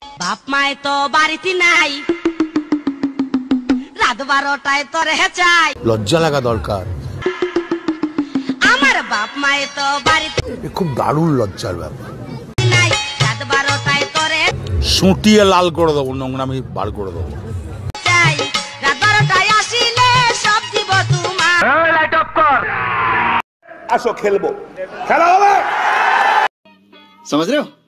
বাপ মায় তো বাড়িতে নাই, রাত 12টায় তোরে চাই। লজ্জা লাগা দরকার। আমার বাপ মায় তো বাড়িতে খুব দারুণ লজ্জার ব্যাপার। নাই, রাত 12টায় তোরে সুটিয়ে লাল করে দেবো, নোংরামি বার করে দেবো। চাই। রাত 12টায় আসিলে সব দিব তোমার। লাইট অফ কর। আসো খেলবো, খেলা হবে। समझ रहे हो?